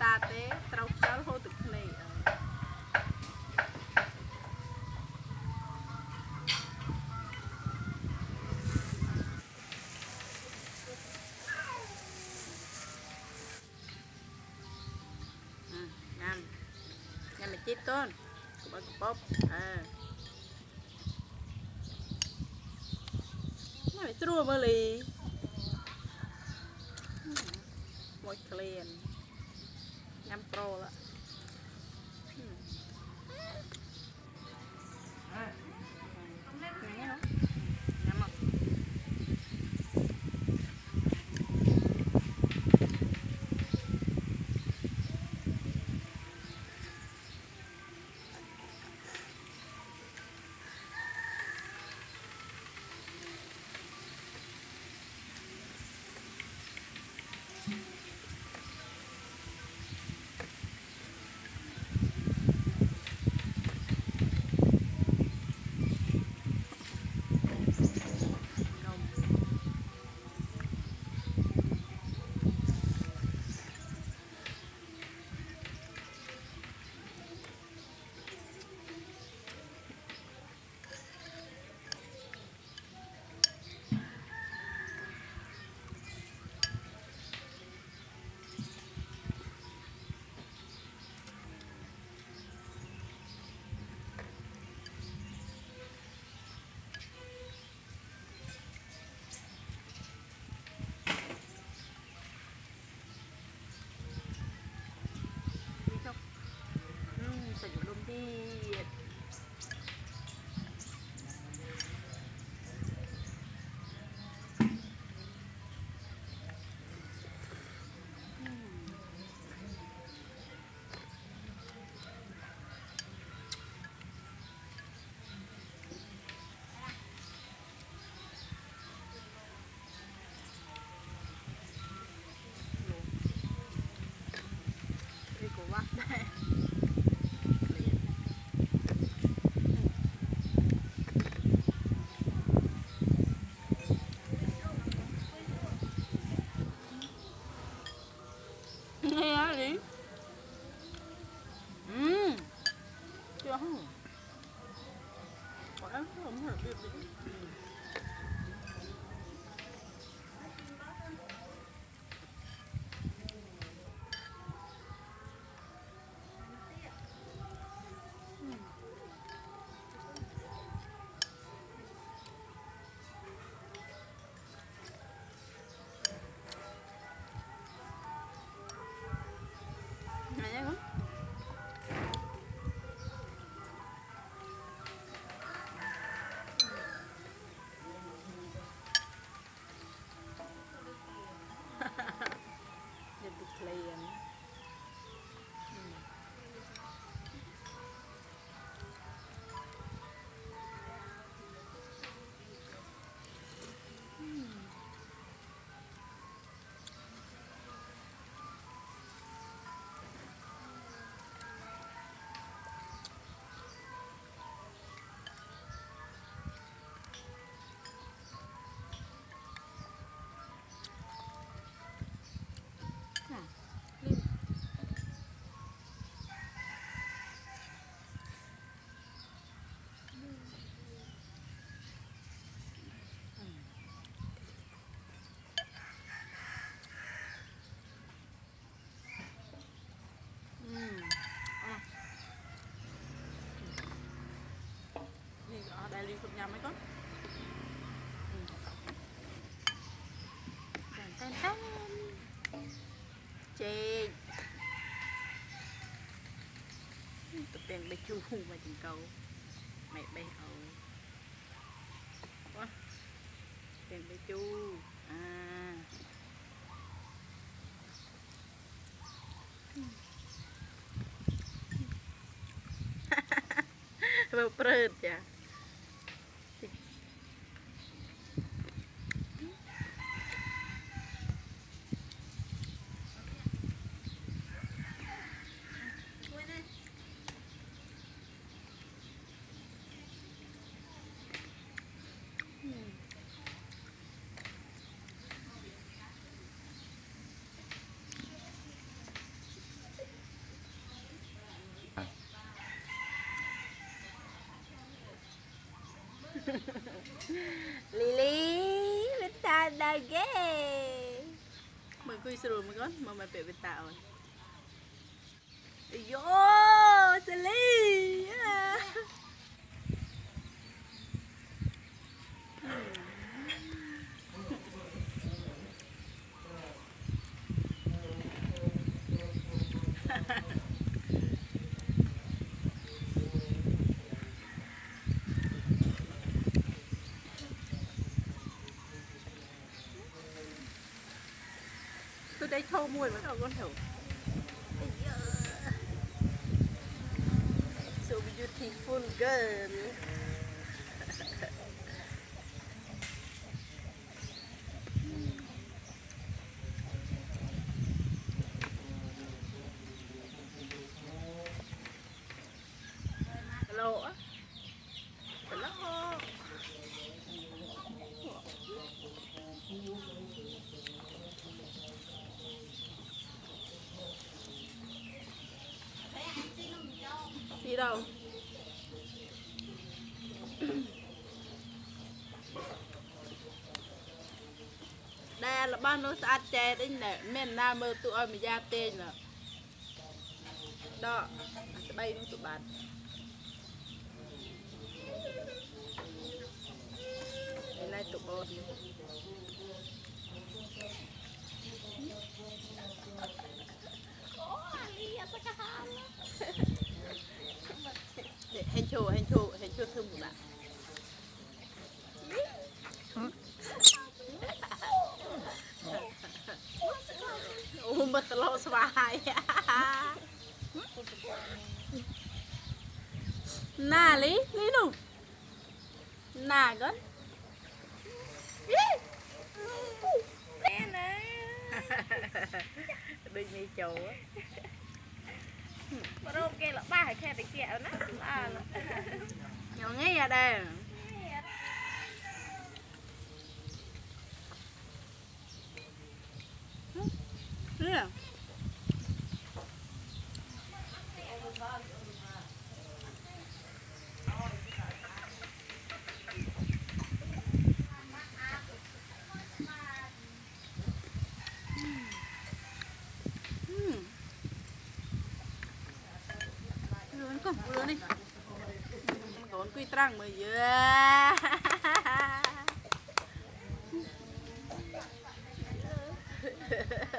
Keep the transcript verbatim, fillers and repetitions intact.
ta té trâu cháu hô từ này nhằm nhằm chít con bớt bóp à mày trua mơ lì một clean nhằm pro đó nghe đi ừm chưa không quả không hợp được đây liên tục nhầm mấy con tan tan tan chê tụi tiền bay chu mà chừng cầu mẹ bay ầu quá tiền bay chu à bao prết chả Lily beta dage mày kui suru mày con mà mày bị beta rồi yo Shally tôi đây thâu mùi mà đâu con thử so beautiful girl hello hello đi đâu đây là bao nó sát chè đấy nè men na mơ tụi ơi mà ra tên là đó sẽ bay nó tụi bạn đây này tụi bột để hẹn chô hẹn chô hẹn chô thương một bạn ủa mà tao lo xoài nà lý lý nụ nà con nè nè đôi như chầu á mà đâu kia là ba hay khe để kẹo nó ba là nhỏ nghe ra đây nè con udah nih con kui terang mah ya